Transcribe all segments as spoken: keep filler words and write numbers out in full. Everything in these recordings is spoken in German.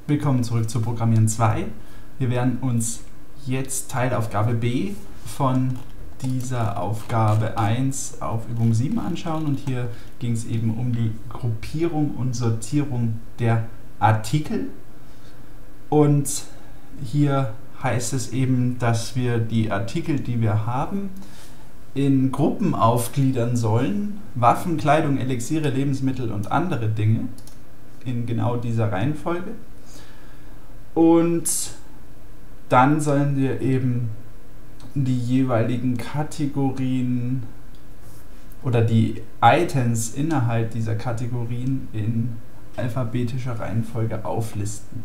Willkommen zurück zu Programmieren zwei. Wir werden uns jetzt Teilaufgabe B von dieser Aufgabe eins auf Übung sieben anschauen, und hier ging es eben um die Gruppierung und Sortierung der Artikel. Und hier heißt es eben, dass wir die Artikel, die wir haben, in Gruppen aufgliedern sollen: Waffen, Kleidung, Elixiere, Lebensmittel und andere Dinge, in genau dieser Reihenfolge. Und dann sollen wir eben die jeweiligen Kategorien oder die Items innerhalb dieser Kategorien in alphabetischer Reihenfolge auflisten.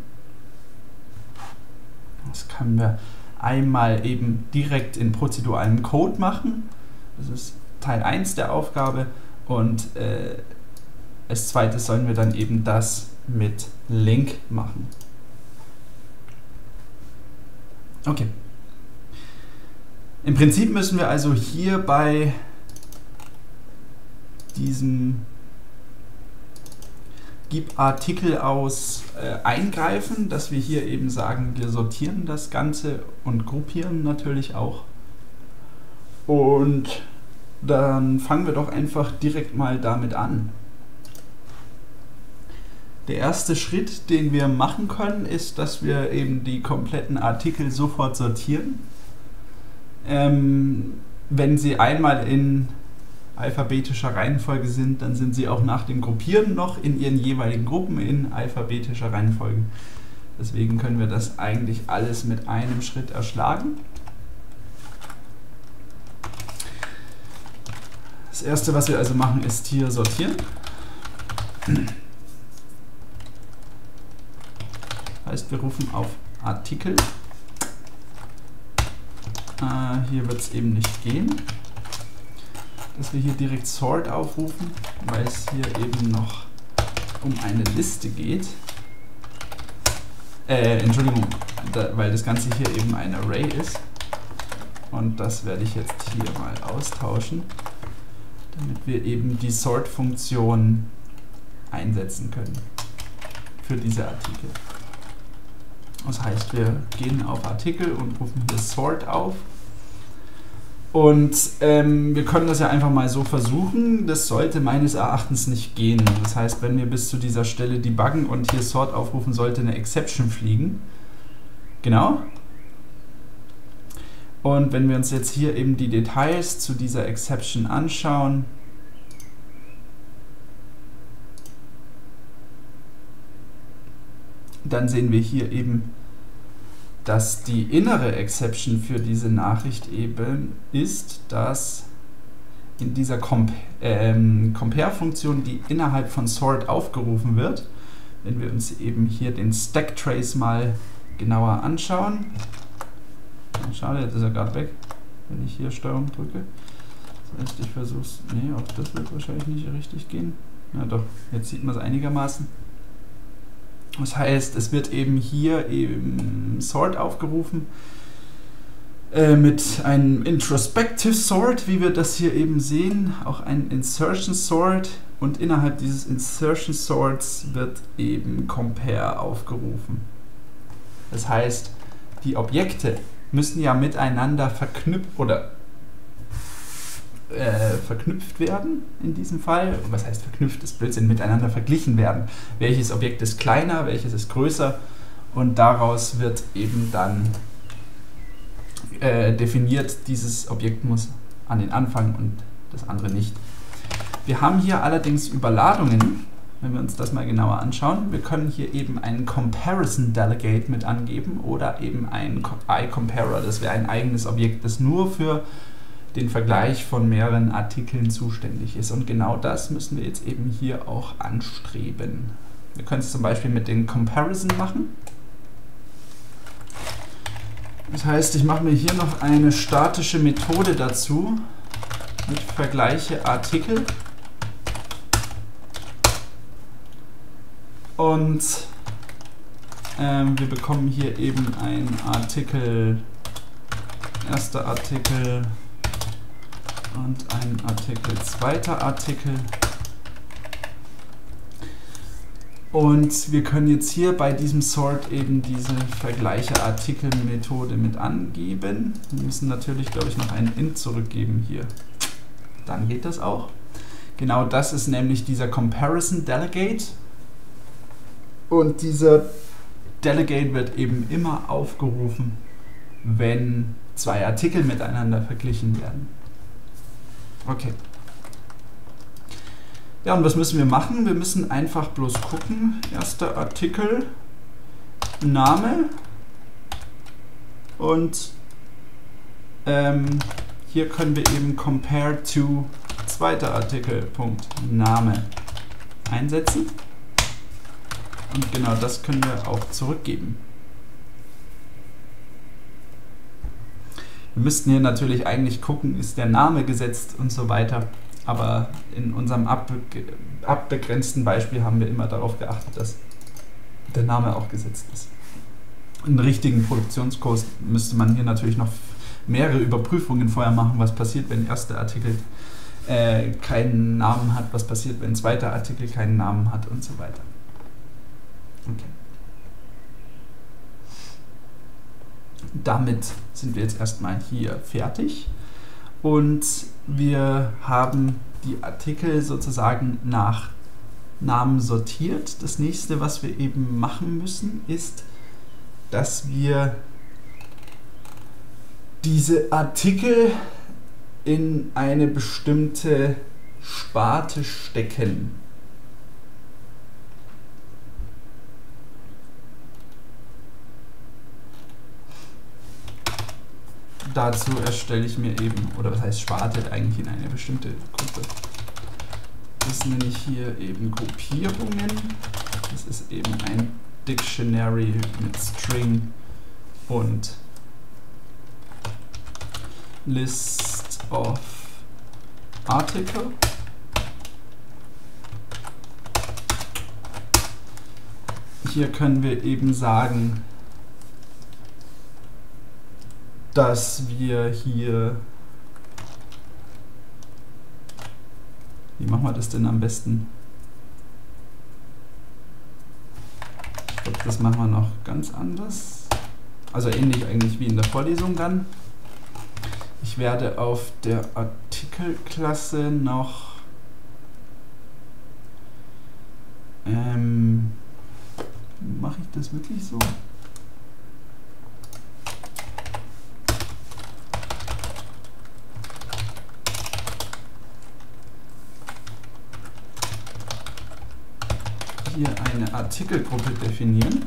Das können wir einmal eben direkt in prozeduralem Code machen. Das ist Teil eins der Aufgabe, und äh, als zweites sollen wir dann eben das mit Link machen. Okay. Im Prinzip müssen wir also hier bei diesem Gib Artikel aus äh, eingreifen, dass wir hier eben sagen, wir sortieren das Ganze und gruppieren natürlich auch. Und dann fangen wir doch einfach direkt mal damit an. Der erste Schritt, den wir machen können, ist, dass wir eben die kompletten Artikel sofort sortieren. Ähm, wenn sie einmal in alphabetischer Reihenfolge sind, dann sind sie auch nach dem Gruppieren noch in ihren jeweiligen Gruppen in alphabetischer Reihenfolge. Deswegen können wir das eigentlich alles mit einem Schritt erschlagen. Das erste, was wir also machen, ist hier sortieren. Heißt, wir rufen auf Artikel. Äh, hier wird es eben nicht gehen, dass wir hier direkt Sort aufrufen, weil es hier eben noch um eine Liste geht. Äh, Entschuldigung, da, weil das Ganze hier eben ein Array ist. Und das werde ich jetzt hier mal austauschen, damit wir eben die Sort-Funktion einsetzen können für diese Artikel. Das heißt, wir gehen auf Artikel und rufen hier Sort auf. Und ähm, wir können das ja einfach mal so versuchen. Das sollte meines Erachtens nicht gehen. Das heißt, wenn wir bis zu dieser Stelle debuggen und hier Sort aufrufen, sollte eine Exception fliegen. Genau. Und wenn wir uns jetzt hier eben die Details zu dieser Exception anschauen, dann sehen wir hier eben, dass die innere Exception für diese Nachricht eben ist, dass in dieser Comp ähm, Compare-Funktion, die innerhalb von Sort aufgerufen wird, wenn wir uns eben hier den Stack-Trace mal genauer anschauen. Schade, jetzt ist er gerade weg, wenn ich hier Steuerung drücke. Das heißt, ich versuche es. Nee, auch das wird wahrscheinlich nicht richtig gehen. Na doch, jetzt sieht man es einigermaßen. Das heißt, es wird eben hier eben Sort aufgerufen äh, mit einem Introspective Sort, wie wir das hier eben sehen, auch ein Insertion Sort, und innerhalb dieses Insertion Sorts wird eben Compare aufgerufen. Das heißt, die Objekte müssen ja miteinander verknüpft oder Äh, verknüpft werden in diesem Fall. Was heißt verknüpft? Das Blödsinn, miteinander verglichen werden. Welches Objekt ist kleiner, welches ist größer, und daraus wird eben dann äh, definiert, dieses Objekt muss an den Anfang und das andere nicht. Wir haben hier allerdings Überladungen, wenn wir uns das mal genauer anschauen. Wir können hier eben einen Comparison Delegate mit angeben oder eben einen iComparer. Das wäre ein eigenes Objekt, das nur für den Vergleich von mehreren Artikeln zuständig ist. Und genau das müssen wir jetzt eben hier auch anstreben. Wir können es zum Beispiel mit den Comparison machen. Das heißt, ich mache mir hier noch eine statische Methode dazu mit Vergleiche Artikel. Und ähm, wir bekommen hier eben ein Artikel, erster Artikel, und ein Artikel, zweiter Artikel. Und wir können jetzt hier bei diesem Sort eben diese Vergleiche-Artikel-Methode mit angeben. Wir müssen natürlich, glaube ich, noch einen int zurückgeben hier. Dann geht das auch. Genau das ist nämlich dieser Comparison Delegate. Und dieser Delegate wird eben immer aufgerufen, wenn zwei Artikel miteinander verglichen werden. Okay. Ja, und was müssen wir machen? Wir müssen einfach bloß gucken. Erster Artikel, Name und ähm, hier können wir eben compare to zweiter Artikel, Punkt, Name einsetzen. Und genau das können wir auch zurückgeben. Wir müssten hier natürlich eigentlich gucken, ist der Name gesetzt und so weiter. Aber in unserem abbe abbegrenzten Beispiel haben wir immer darauf geachtet, dass der Name auch gesetzt ist. In richtigen Produktionskurs müsste man hier natürlich noch mehrere Überprüfungen vorher machen, was passiert, wenn erster Artikel äh, keinen Namen hat, was passiert, wenn zweiter Artikel keinen Namen hat und so weiter. Okay. Damit sind wir jetzt erstmal hier fertig und wir haben die Artikel sozusagen nach Namen sortiert. Das nächste, was wir eben machen müssen, ist, dass wir diese Artikel in eine bestimmte Sparte stecken. Dazu erstelle ich mir eben, oder was heißt Sparte, eigentlich in eine bestimmte Gruppe. Das nenne ich hier eben Gruppierungen. Das ist eben ein Dictionary mit String und List of Article. Hier können wir eben sagen, dass wir hier, wie machen wir das denn am besten? Ich glaube, das machen wir noch ganz anders. Also ähnlich eigentlich wie in der Vorlesung dann. Ich werde auf der Artikelklasse noch ähm, mache ich das wirklich so? Hier eine Artikelgruppe definieren.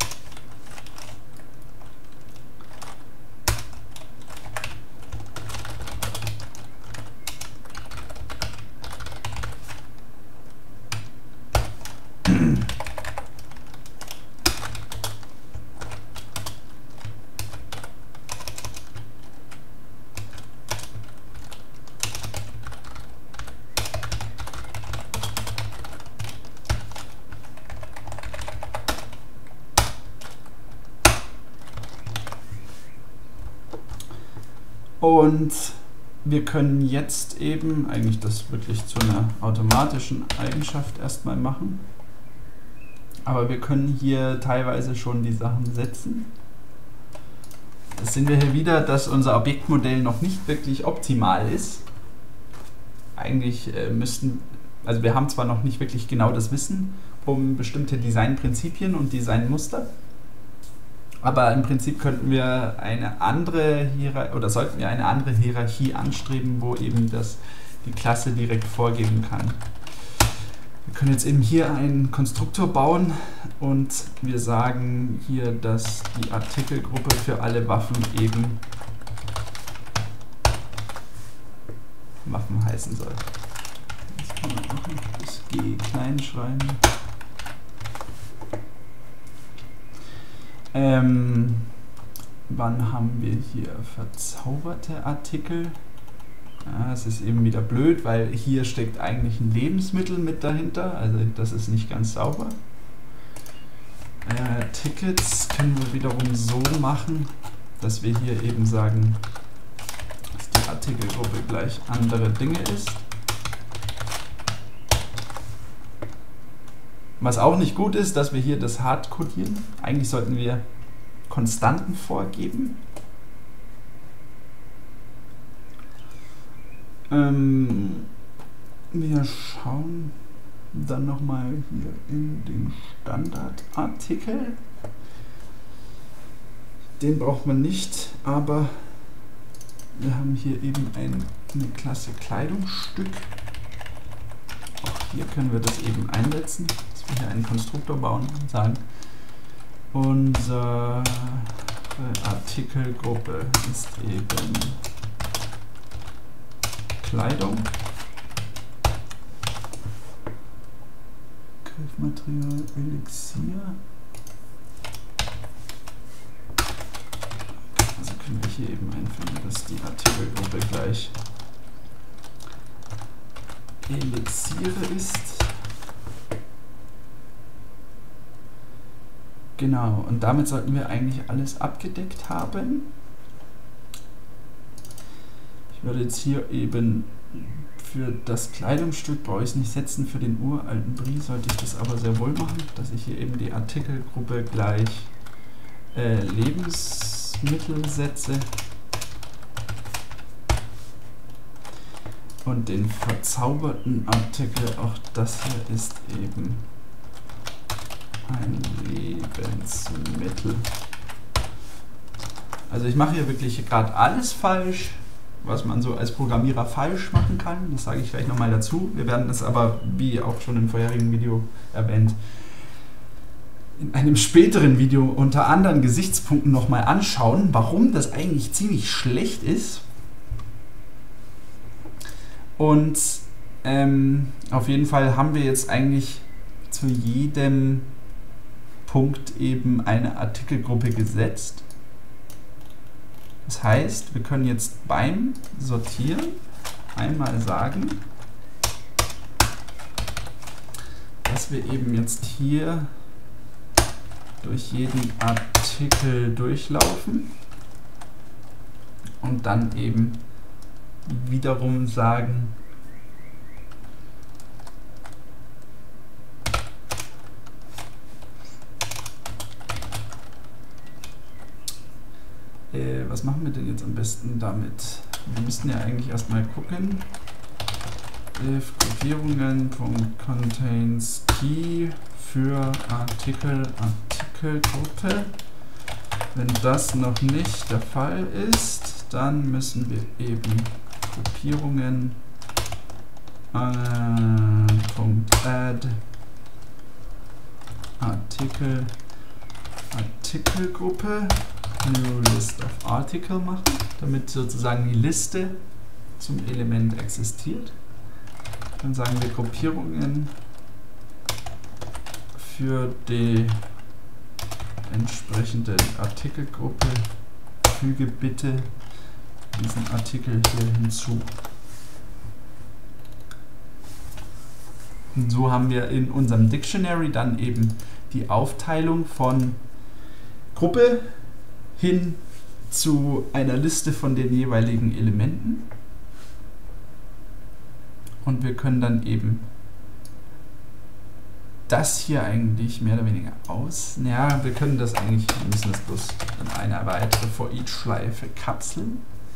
Und wir können jetzt eben eigentlich das wirklich zu einer automatischen Eigenschaft erstmal machen. Aber wir können hier teilweise schon die Sachen setzen. Jetzt sehen wir hier wieder, dass unser Objektmodell noch nicht wirklich optimal ist. Eigentlich äh, müssten, also wir haben zwar noch nicht wirklich genau das Wissen um bestimmte Designprinzipien und Designmuster, aber im Prinzip könnten wir eine andere Hierarchie oder sollten wir eine andere Hierarchie anstreben, wo eben das die Klasse direkt vorgeben kann. Wir können jetzt eben hier einen Konstruktor bauen und wir sagen hier, dass die Artikelgruppe für alle Waffen eben Waffen heißen soll. Jetzt kann man auch noch das G klein schreiben. Ähm, wann haben wir hier verzauberte Artikel? Ja, es ist eben wieder blöd, weil hier steckt eigentlich ein Lebensmittel mit dahinter, also das ist nicht ganz sauber. Äh, Tickets können wir wiederum so machen, dass wir hier eben sagen, dass die Artikelgruppe gleich andere Dinge ist. Was auch nicht gut ist, dass wir hier das hart codieren. Eigentlich sollten wir Konstanten vorgeben. Ähm, wir schauen dann nochmal hier in den Standardartikel. Den braucht man nicht, aber wir haben hier eben ein, eine Klasse Kleidungsstück. Auch hier können wir das eben einsetzen, dass wir hier einen Konstruktor bauen und sagen, unsere Artikelgruppe ist eben Kleidung. Griffmaterial Elixier. Also können wir hier eben einfügen, dass die Artikelgruppe gleich Elixiere ist. Genau, und damit sollten wir eigentlich alles abgedeckt haben. Ich würde jetzt hier eben für das Kleidungsstück brauche ich es nicht setzen, für den uralten Brief sollte ich das aber sehr wohl machen, dass ich hier eben die Artikelgruppe gleich äh, Lebensmittel setze und den verzauberten Artikel, auch das hier ist eben ein Lebensmittel. Also ich mache hier wirklich gerade alles falsch, was man so als Programmierer falsch machen kann. Das sage ich gleich nochmal dazu. Wir werden es aber, wie auch schon im vorherigen Video erwähnt, in einem späteren Video unter anderen Gesichtspunkten nochmal anschauen, warum das eigentlich ziemlich schlecht ist. Und ähm, auf jeden Fall haben wir jetzt eigentlich zu jedem Punkt eben eine Artikelgruppe gesetzt. Das heißt, wir können jetzt beim Sortieren einmal sagen, dass wir eben jetzt hier durch jeden Artikel durchlaufen und dann eben wiederum sagen, äh, was machen wir denn jetzt am besten damit? Wir müssten ja eigentlich erstmal gucken. If Gruppierungen.contains key für Artikel, Artikelgruppe. Wenn das noch nicht der Fall ist, dann müssen wir eben Gruppierungen äh, .add Artikel, Artikelgruppe New List of Article machen, damit sozusagen die Liste zum Element existiert. Dann sagen wir Gruppierungen für die entsprechende Artikelgruppe. Füge bitte diesen Artikel hier hinzu. Und so haben wir in unserem Dictionary dann eben die Aufteilung von Gruppe hin zu einer Liste von den jeweiligen Elementen. Und wir können dann eben das hier eigentlich mehr oder weniger aus. Ja, wir können das eigentlich, wir müssen das bloß in eine weitere For-Each-Schleife kapseln.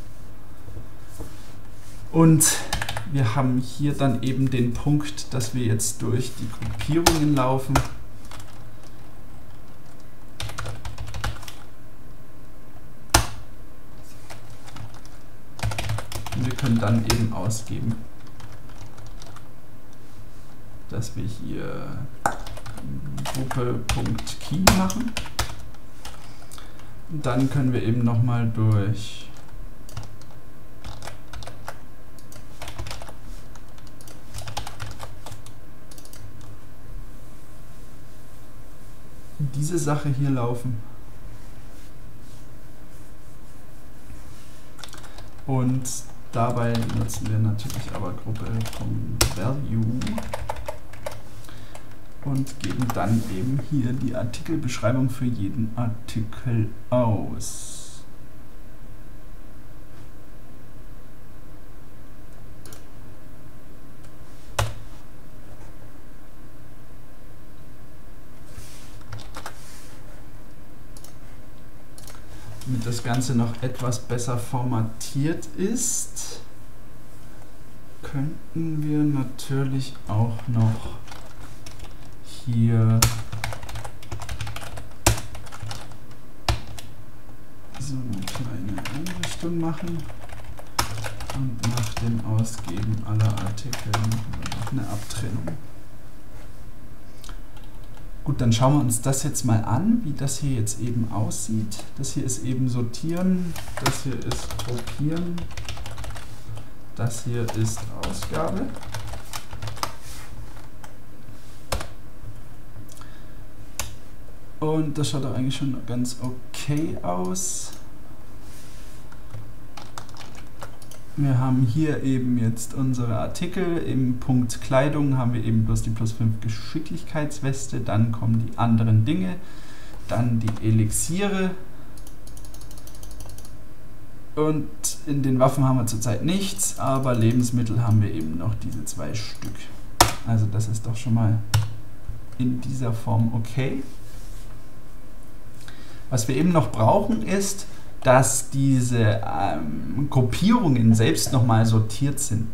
Und wir haben hier dann eben den Punkt, dass wir jetzt durch die Gruppierungen laufen. Und wir können dann eben ausgeben, dass wir hier Gruppe.key machen. Und dann können wir eben nochmal durch diese Sache hier laufen. Und dabei nutzen wir natürlich aber Gruppe.value und geben dann eben hier die Artikelbeschreibung für jeden Artikel aus. damit das Ganze noch etwas besser formatiert ist, könnten wir natürlich auch noch hier so eine kleine Einrichtung machen und nach dem Ausgeben aller Artikel noch eine Abtrennung. Gut, dann schauen wir uns das jetzt mal an, wie das hier jetzt eben aussieht. Das hier ist eben sortieren, das hier ist gruppieren, das hier ist Ausgabe. Und das schaut doch eigentlich schon ganz okay aus. Wir haben hier eben jetzt unsere Artikel. Im Punkt Kleidung haben wir eben bloß die plus fünf Geschicklichkeitsweste. Dann kommen die anderen Dinge. Dann die Elixiere. Und in den Waffen haben wir zurzeit nichts, aber Lebensmittel haben wir eben noch diese zwei Stück. Also das ist doch schon mal in dieser Form okay. Was wir eben noch brauchen ist, dass diese ähm, Gruppierungen selbst nochmal sortiert sind.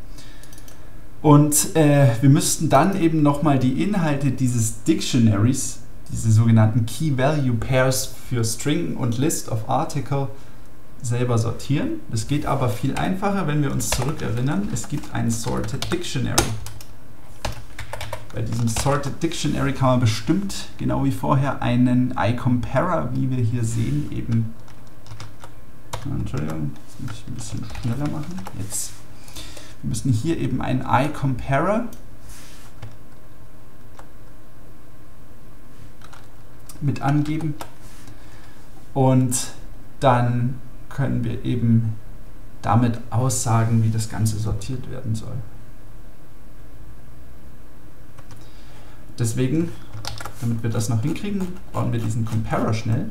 Und äh, wir müssten dann eben nochmal die Inhalte dieses Dictionaries, diese sogenannten Key Value Pairs für String und List of Article, selber sortieren. Das geht aber viel einfacher, wenn wir uns zurückerinnern. Es gibt ein Sorted Dictionary. Bei diesem Sorted Dictionary kann man bestimmt, genau wie vorher, einen iComparer, wie wir hier sehen, eben Entschuldigung, jetzt muss ich ein bisschen schneller machen. Jetzt. Wir müssen hier eben einen iComparer mit angeben und dann können wir eben damit aussagen, wie das Ganze sortiert werden soll. Deswegen, damit wir das noch hinkriegen, bauen wir diesen Comparer schnell.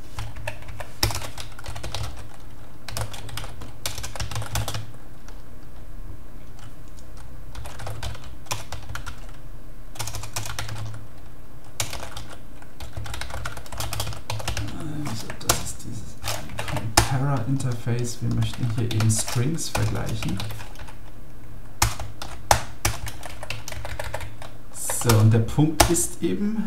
Interface. Wir möchten hier eben Strings vergleichen. So, und der Punkt ist eben,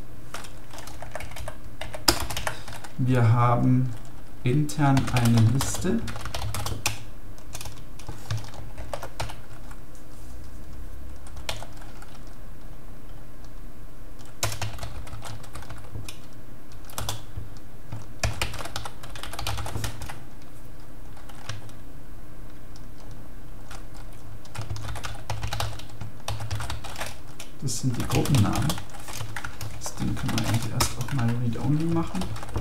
wir haben intern eine Liste. Das sind die Gruppennamen. Das Ding können wir eigentlich erst auch mal read-only machen.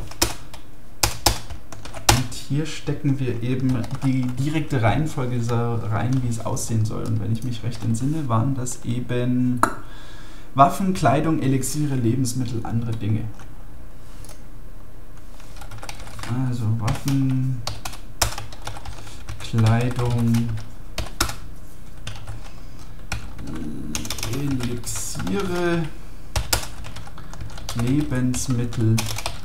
Und hier stecken wir eben die direkte Reihenfolge rein, wie es aussehen soll. Und wenn ich mich recht entsinne, waren das eben Waffen, Kleidung, Elixiere, Lebensmittel, andere Dinge. Also Waffen, Kleidung, Elixiere, Lebensmittel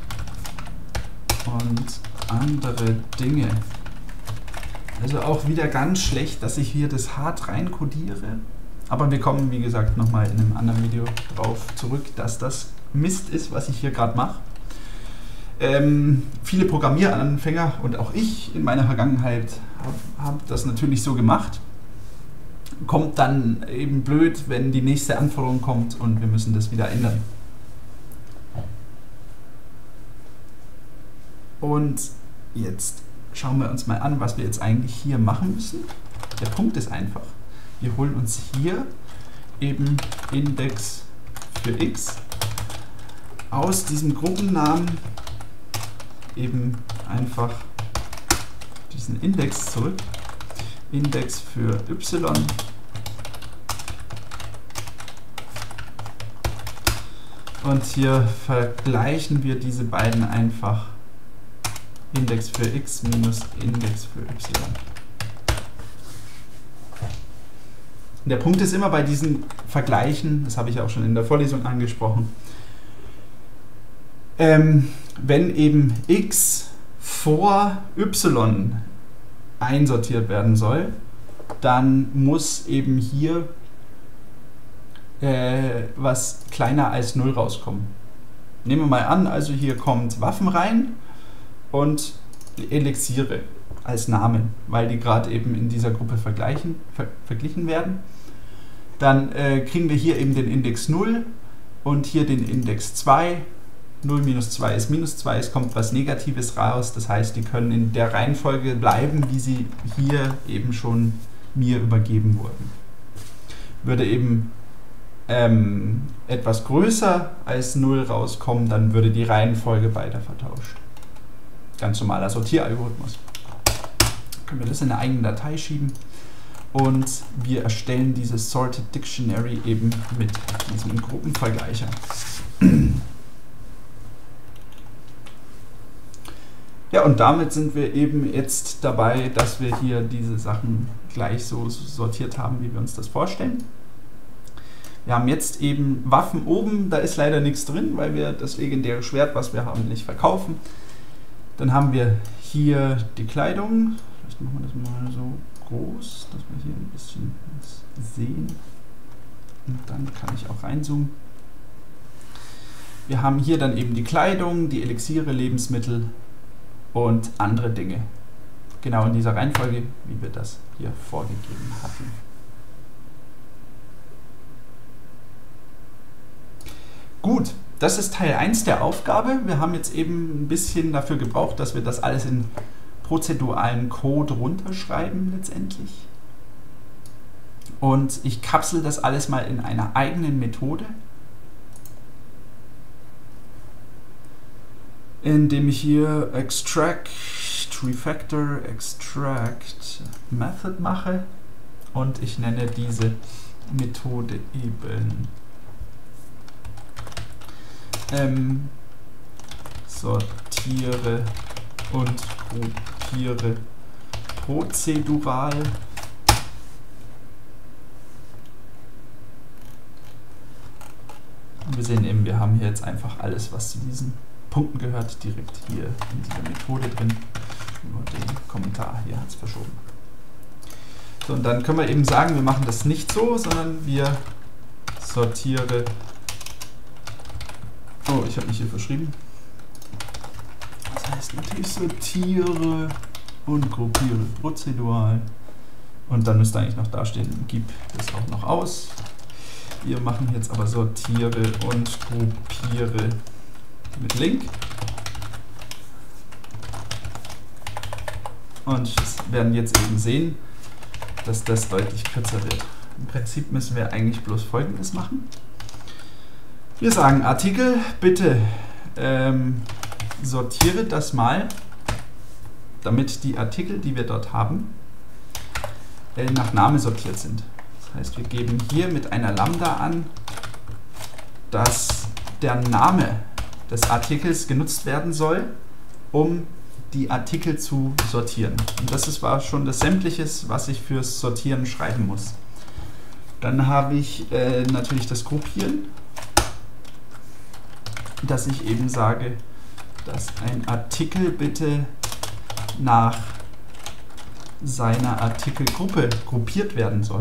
und andere Dinge. Also auch wieder ganz schlecht, dass ich hier das hart rein codiere. Aber wir kommen, wie gesagt, nochmal in einem anderen Video drauf zurück, dass das Mist ist, was ich hier gerade mache. Ähm, viele Programmieranfänger und auch ich in meiner Vergangenheit habe hab das natürlich so gemacht. Kommt dann eben blöd, wenn die nächste Anforderung kommt und wir müssen das wieder ändern. Und jetzt schauen wir uns mal an, was wir jetzt eigentlich hier machen müssen. Der Punkt ist einfach, wir holen uns hier eben Index für x aus diesem Gruppennamen eben einfach diesen Index zurück. Index für y und hier vergleichen wir diese beiden einfach. Index für x minus Index für y. Der Punkt ist immer bei diesen Vergleichen, das habe ich auch schon in der Vorlesung angesprochen, ähm, wenn eben x vor y einsortiert werden soll, dann muss eben hier äh, was kleiner als null rauskommen. Nehmen wir mal an, also hier kommt Waffen rein und Elixiere als Namen, weil die gerade eben in dieser Gruppe vergleichen, ver verglichen werden. Dann äh, kriegen wir hier eben den Index null und hier den Index zwei. null minus zwei ist minus zwei, es kommt was Negatives raus, das heißt, die können in der Reihenfolge bleiben, wie sie hier eben schon mir übergeben wurden. Würde eben ähm, etwas größer als null rauskommen, dann würde die Reihenfolge beider vertauscht. Ganz normaler Sortieralgorithmus. Können wir das in eine eigene Datei schieben und wir erstellen dieses Sorted Dictionary eben mit diesem Gruppenvergleicher. Ja, und damit sind wir eben jetzt dabei, dass wir hier diese Sachen gleich so sortiert haben, wie wir uns das vorstellen. Wir haben jetzt eben Waffen oben, da ist leider nichts drin, weil wir das legendäre Schwert, was wir haben, nicht verkaufen. Dann haben wir hier die Kleidung. Vielleicht machen wir das mal so groß, dass wir hier ein bisschen was sehen. Und dann kann ich auch reinzoomen. Wir haben hier dann eben die Kleidung, die Elixiere, Lebensmittel und andere Dinge. Genau in dieser Reihenfolge, wie wir das hier vorgegeben hatten. Gut, das ist Teil eins der Aufgabe. Wir haben jetzt eben ein bisschen dafür gebraucht, dass wir das alles in prozeduralen Code runterschreiben letztendlich. Und ich kapsel das alles mal in einer eigenen Methode, indem ich hier Extract, Refactor, Extract Method mache und ich nenne diese Methode eben ähm, sortiere und gruppiere prozedural. Und wir sehen eben, wir haben hier jetzt einfach alles, was zu diesen Punkten gehört, direkt hier in dieser Methode drin. Nur den Kommentar hier hat es verschoben. So, und dann können wir eben sagen, wir machen das nicht so, sondern wir sortiere. Oh, ich habe mich hier verschrieben. Das heißt natürlich sortiere und gruppiere prozedural. Und dann müsste eigentlich noch da stehen, gib das auch noch aus. Wir machen jetzt aber sortiere und gruppiere mit Link. Und wir werden jetzt eben sehen, dass das deutlich kürzer wird. Im Prinzip müssen wir eigentlich bloß Folgendes machen. Wir sagen Artikel, bitte ähm, sortiere das mal, damit die Artikel, die wir dort haben, äh, nach Name sortiert sind. Das heißt, wir geben hier mit einer Lambda an, dass der Name des Artikels genutzt werden soll, um die Artikel zu sortieren. Und das ist, war schon das Sämtliches, was ich fürs Sortieren schreiben muss. Dann habe ich äh, natürlich das Gruppieren, dass ich eben sage, dass ein Artikel bitte nach seiner Artikelgruppe gruppiert werden soll.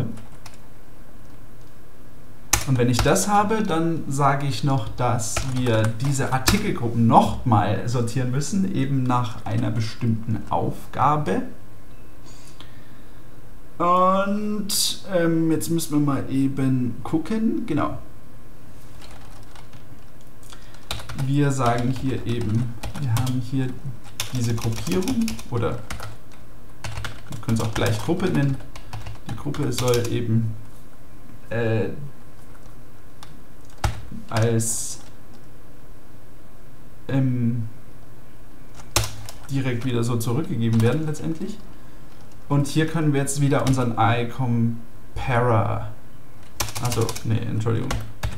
Und wenn ich das habe, dann sage ich noch, dass wir diese Artikelgruppen nochmal sortieren müssen, eben nach einer bestimmten Aufgabe. Und ähm, jetzt müssen wir mal eben gucken. Genau. Wir sagen hier eben, wir haben hier diese Gruppierung, oder wir können es auch gleich Gruppe nennen. Die Gruppe soll eben äh, als ähm, direkt wieder so zurückgegeben werden letztendlich. Und hier können wir jetzt wieder unseren iComparer, also, ne, Entschuldigung,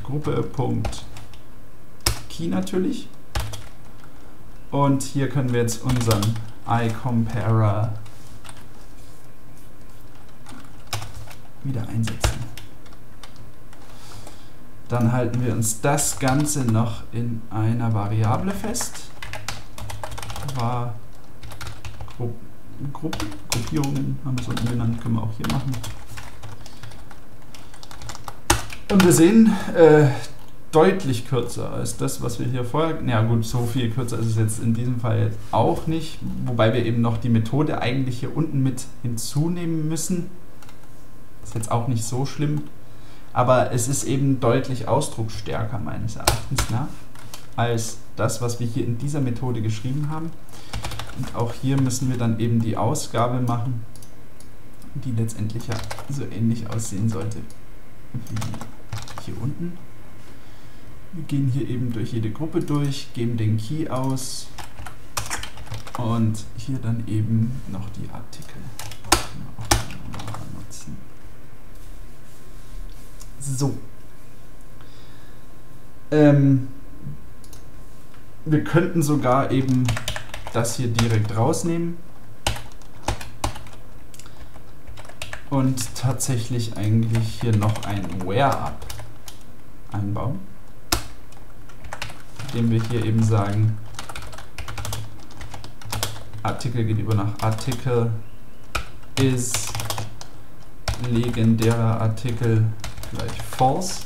Gruppe.key natürlich. Und hier können wir jetzt unseren iComparer wieder einsetzen. Dann halten wir uns das Ganze noch in einer Variable fest. Var Gru Gruppen, Gruppierungen haben wir es unten genannt, können wir auch hier machen. Und wir sehen, äh, deutlich kürzer als das, was wir hier vorher... Ja gut, so viel kürzer ist es jetzt in diesem Fall auch nicht, wobei wir eben noch die Methode eigentlich hier unten mit hinzunehmen müssen. Ist jetzt auch nicht so schlimm, aber es ist eben deutlich ausdrucksstärker meines Erachtens nach, als das, was wir hier in dieser Methode geschrieben haben. Und auch hier müssen wir dann eben die Ausgabe machen, die letztendlich ja so ähnlich aussehen sollte wie hier unten. Wir gehen hier eben durch jede Gruppe durch, geben den Key aus und hier dann eben noch die Artikel nutzen. So. Ähm, wir könnten sogar eben das hier direkt rausnehmen und tatsächlich eigentlich hier noch ein Where-Up einbauen, indem wir hier eben sagen, Artikel geht über nach Artikel is legendärer Artikel gleich false.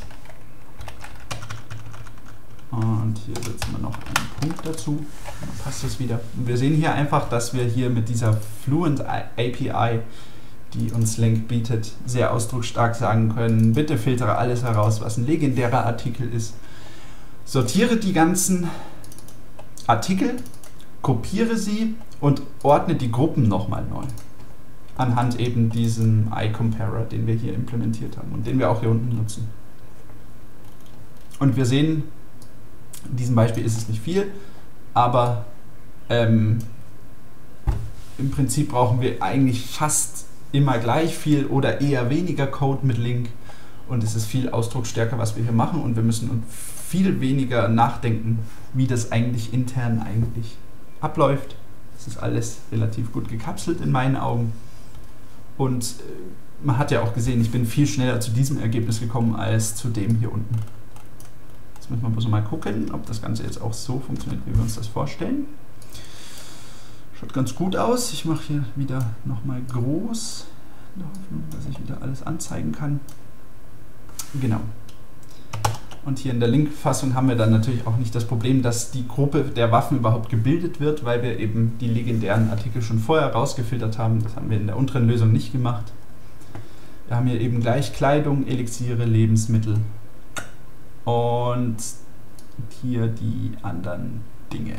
Und hier setzen wir noch einen Punkt dazu, dann passt das wieder. Und wir sehen hier einfach, dass wir hier mit dieser Fluent A P I, die uns Link bietet, sehr ausdrucksstark sagen können, bitte filtere alles heraus, was ein legendärer Artikel ist. Sortiere die ganzen Artikel, kopiere sie und ordne die Gruppen nochmal neu. Anhand eben diesem iComparer, den wir hier implementiert haben und den wir auch hier unten nutzen. Und wir sehen, in diesem Beispiel ist es nicht viel, aber ähm, im Prinzip brauchen wir eigentlich fast immer gleich viel oder eher weniger Code mit Link und es ist viel ausdrucksstärker, was wir hier machen und wir müssen uns viel weniger nachdenken, wie das eigentlich intern eigentlich abläuft. Das ist alles relativ gut gekapselt in meinen Augen und äh, man hat ja auch gesehen, ich bin viel schneller zu diesem Ergebnis gekommen als zu dem hier unten. Jetzt müssen wir bloß mal gucken, ob das Ganze jetzt auch so funktioniert, wie wir uns das vorstellen. Schaut ganz gut aus. Ich mache hier wieder nochmal groß, in der Hoffnung, dass ich wieder alles anzeigen kann. Genau. Und hier in der Link-Fassung haben wir dann natürlich auch nicht das Problem, dass die Gruppe der Waffen überhaupt gebildet wird, weil wir eben die legendären Artikel schon vorher rausgefiltert haben. Das haben wir in der unteren Lösung nicht gemacht. Wir haben hier eben gleich Kleidung, Elixiere, Lebensmittel und hier die anderen Dinge.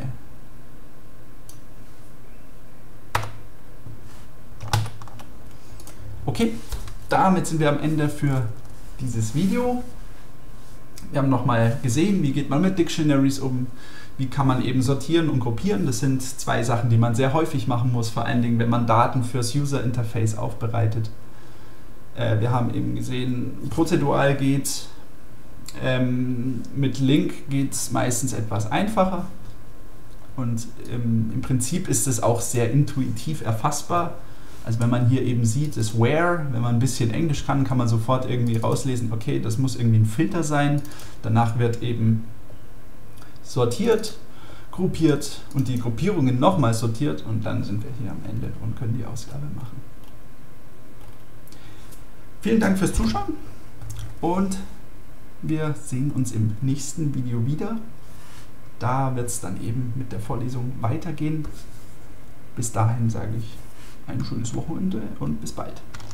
Okay, damit sind wir am Ende für dieses Video. Wir haben nochmal gesehen, wie geht man mit Dictionaries um, wie kann man eben sortieren und gruppieren. Das sind zwei Sachen, die man sehr häufig machen muss, vor allen Dingen, wenn man Daten fürs User Interface aufbereitet. Äh, wir haben eben gesehen, prozedural geht, ähm, mit Link geht es meistens etwas einfacher und ähm, im Prinzip ist es auch sehr intuitiv erfassbar. Also wenn man hier eben sieht, das Where, wenn man ein bisschen Englisch kann, kann man sofort irgendwie rauslesen, okay, das muss irgendwie ein Filter sein. Danach wird eben sortiert, gruppiert und die Gruppierungen nochmal sortiert und dann sind wir hier am Ende und können die Ausgabe machen. Vielen Dank fürs Zuschauen und wir sehen uns im nächsten Video wieder. Da wird es dann eben mit der Vorlesung weitergehen. Bis dahin sage ich ein schönes Wochenende und bis bald.